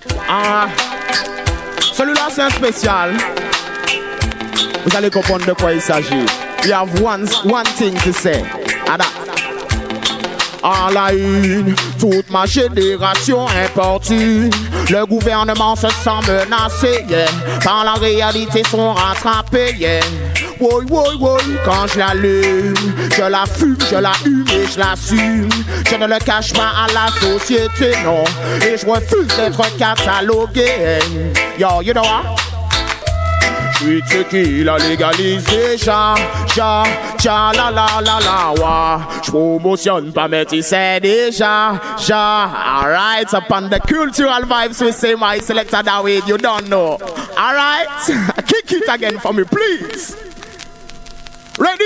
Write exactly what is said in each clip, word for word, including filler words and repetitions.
Ah, celui-là c'est un spécial. Vous allez comprendre de quoi il s'agit. We have one, one thing to say. À that. À la une, toute ma génération importune. Le gouvernement se sent menacé, yeah. Par la réalité sont rattrapés, yeah. Woy, woy, woy, quand je l'allume, je la fume, je la hume et je l'assume. Je ne le cache pas à la société, non. Et je refuse d'être catalogué. Yo, you know what? J'suis de ceux qui l'a légalisé, ja, ja, ja, la la la la, wa. J'promotionne pas mais tu sais déjà, ja. Alright, upon the cultural vibes we say my selector David, you don't know. Alright, kick it again for me please. Ready?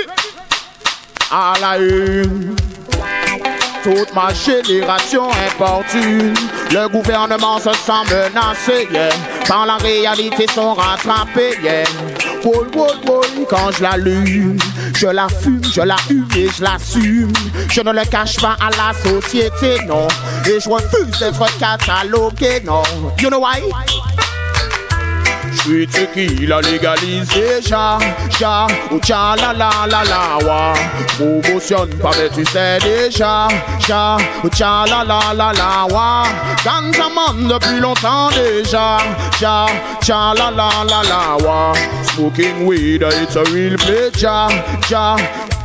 À la une, toute ma génération importune. Le gouvernement se sent menacé, yeah. Par la réalité sont rattrapés, yeah. Woy, woy, woy, quand je l'allume, je la fume, je la hume et je l'assume. Je ne le cache pas à la société, non. Et je refuse d'être catalogué, non. You know why? J'suis de ceux qui l'a légalisé, ja, ja, ou tcha la la la la, wa. Promotionne pas mais tu sais déjà, ja, ou tcha la la la la, wa. Ganjaman depuis longtemps déjà, ja, tcha la la la la, wa. Smoking weed, it's a real pleasure, ja.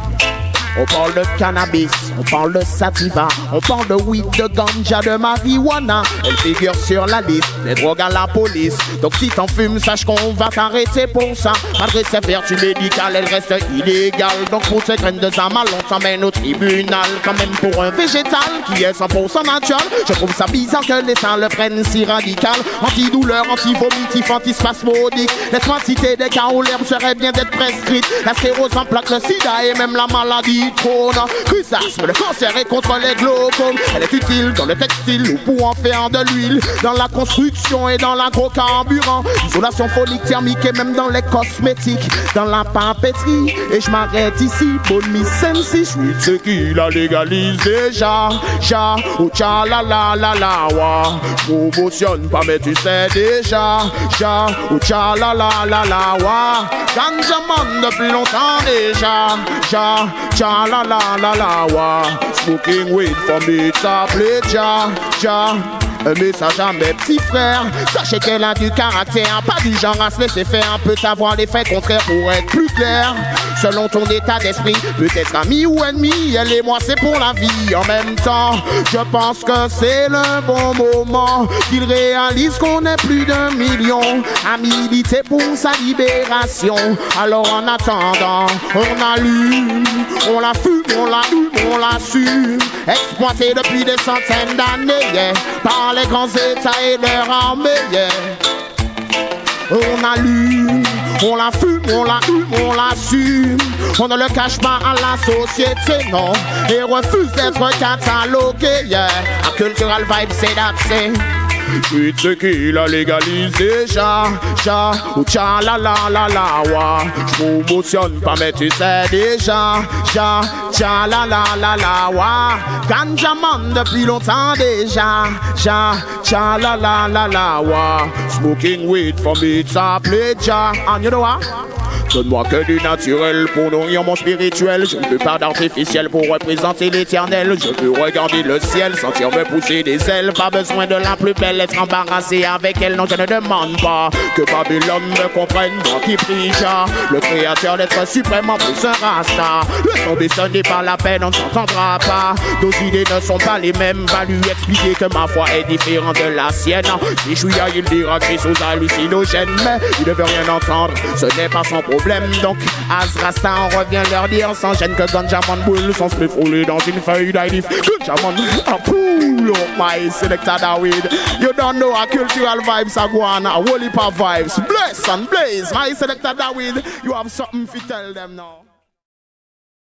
On parle de cannabis, on parle de sativa, on parle de weed, de ganja, de marijuana. Elle figure sur la liste des drogues à la police. Donc si t'en fumes, sache qu'on va t'arrêter pour ça. Malgré ses vertus médicales, elle reste illégale. Donc pour ces graines de zamal, on s'emmène au tribunal. Quand même pour un végétal qui est cent pour cent naturel. Je trouve ça bizarre que l'État le prenne si radical. Antidouleur, anti-vomitif, antispasmodique. Laisse-moi citer des cas où l'herbe serait bien d'être prescrite. La sclérose en plaques, le sida et même la maladie. Crusasme, le cancer et contre les glaucomes. Elle est utile dans le textile ou pour en faire de l'huile. Dans la construction et dans l'agrocarburant. Isolation phonique, thermique et même dans les cosmétiques. Dans la papeterie. Et je m'arrête ici, bonne Miss Sensi. Je suis de ceux qui l'a légalisé, ja, ja, ou tcha la la la la, wa. Promotionne pas mais tu sais déjà, ja, ou tcha la la la la, wa. Ganjaman depuis longtemps déjà, ja, tcha la la la la, wa. Smoking weed for me, ça plaît, ja, ja. Un message à mes petits frères. Sachez qu'elle a du caractère, pas du genre à se laisser faire. Peut savoir les faits contraires pour être plus clair. Selon ton état d'esprit, peut-être ami ou ennemi. Elle et moi c'est pour la vie en même temps. Je pense que c'est le bon moment qu'il réalise qu'on est plus d'un million à militer pour sa libération. Alors en attendant, on allume, on la fume, on la hume, on la sume. Exploité depuis des centaines d'années, yeah, par les grands états et leurs armées, yeah. On allume, on la fume, on la hume, on l'assume. On ne le cache pas à la société, non. Et refuse d'être catalogué, yeah. A cultural vibe, c'est d'accès. J'suis de ceux qui l'a légalisé, ja, ja, ou tcha la la la la, wa. J'promotionne pas mais tu sais déjà, ja, tcha la la la la, wa. Ganjaman depuis longtemps déjà, ja, tcha la la la la, wa. Smoking weed for me, ça plaît, ja. And you know what? Donne-moi que du naturel pour nourrir mon spirituel. Je ne veux pas d'artificiel pour représenter l'éternel. Je veux regarder le ciel, sentir me pousser des ailes. Pas besoin de la plus belle, être embarrassé avec elle. Non, je ne demande pas que Babylone me comprenne. Moi qui prie, ja, le créateur d'être suprême en plus un rasta. Le tomber, ce n'est pas la peine, on ne s'entendra pas. Nos idées ne sont pas les mêmes. Va lui expliquer que ma foi est différente de la sienne. Si je suis à, il dira que aux hallucinogènes. Mais il ne veut rien entendre, ce n'est pas son problème. Donc, Azrasta, on revient leur dire sans gêne que Ganjaman boule son split roulé dans une feuille d'Aïdif. Ganjaman, a pool, oh my selector David. You don't know a cultural vibes, a guana, a holy pa vibes. Bless and blaze, my selector David. You have something to tell them now.